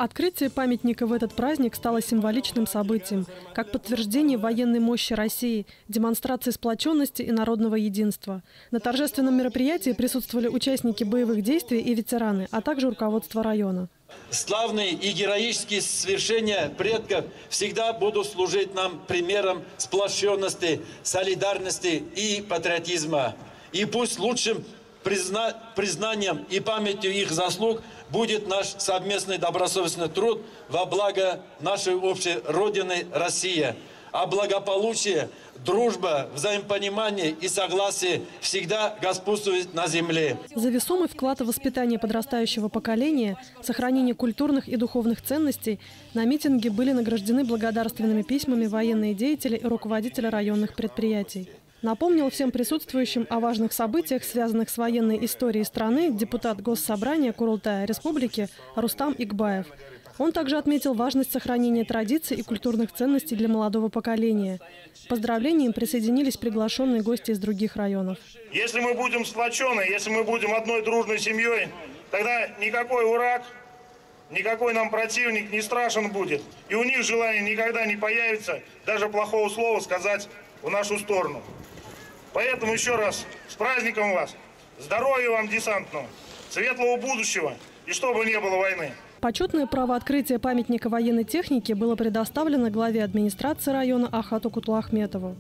Открытие памятника в этот праздник стало символичным событием, как подтверждение военной мощи России, демонстрации сплоченности и народного единства. На торжественном мероприятии присутствовали участники боевых действий и ветераны, а также руководство района. Славные и героические свершения предков всегда будут служить нам примером сплоченности, солидарности и патриотизма. И пусть лучшим признанием и памятью их заслуг будет наш совместный добросовестный труд во благо нашей общей Родины России. А благополучие, дружба, взаимопонимание и согласие всегда господствуют на земле. За весомый вклад в воспитание подрастающего поколения, сохранение культурных и духовных ценностей на митинге были награждены благодарственными письмами военные деятели и руководители районных предприятий. Напомнил всем присутствующим о важных событиях, связанных с военной историей страны, депутат Госсобрания Курултая Республики Рустам Игбаев. Он также отметил важность сохранения традиций и культурных ценностей для молодого поколения. К поздравлениям присоединились приглашенные гости из других районов. Если мы будем сплочены, если мы будем одной дружной семьей, тогда никакой враг, никакой нам противник не страшен будет. И у них желание никогда не появится даже плохого слова сказать в нашу сторону. Поэтому еще раз с праздником вас, здоровья вам десантного, светлого будущего и чтобы не было войны. Почетное право открытия памятника военной техники было предоставлено главе администрации района Ахату Кутлахметову.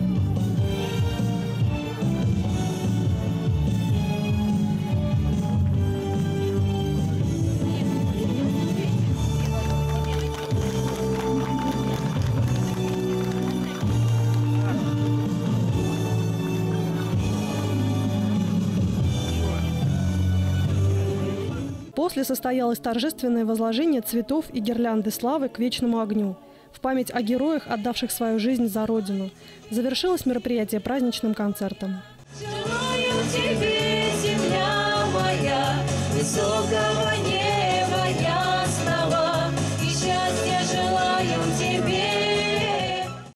После состоялось торжественное возложение цветов и гирлянды славы к вечному огню в память о героях, отдавших свою жизнь за Родину. Завершилось мероприятие праздничным концертом.